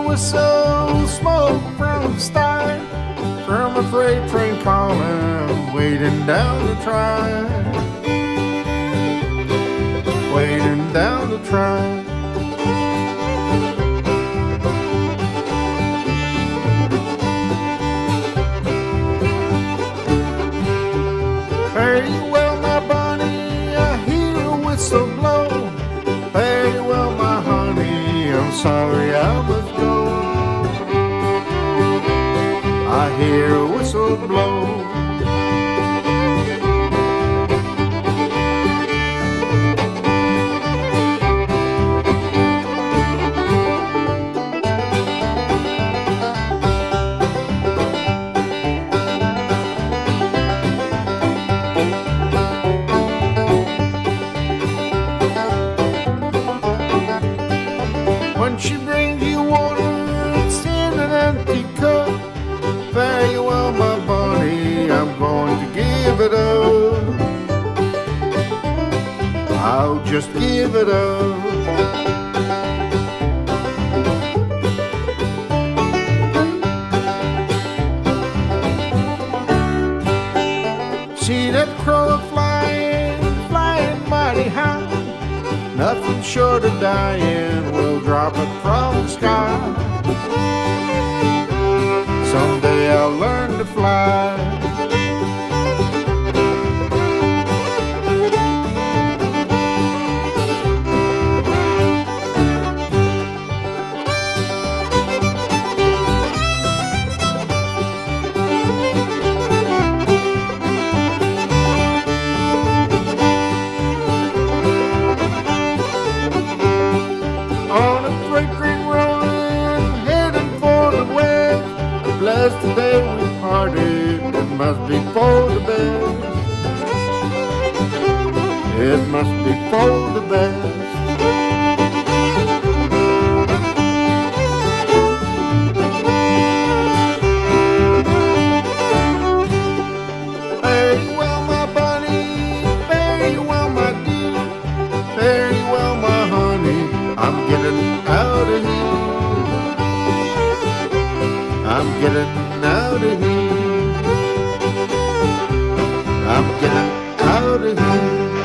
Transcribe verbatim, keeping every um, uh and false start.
whistle, smoke from the start, from a freight train calling, waiting down the track, waiting down the track. Fare you well, my Bonny, I hear a whistle blow. Fare you well, my honey, I'm sorry I must go. I hear a whistle blow. When she brings you water, it's in an empty cup. Fare you well, my Bonny, I'm going to give it up. I'll just give it up. See that crow flying, flying mighty high. Nothing short of dying will drop it from the sky. Someday I'll learn to fly. On a freight train rolling, heading for the west. Blessed the day we parted, it must be for the best. It must be for the best. Fare you well, my Bonny, fare you well, my dear, fare you well, my honey, I'm getting out of here. I'm getting out of here. I'm getting out of here.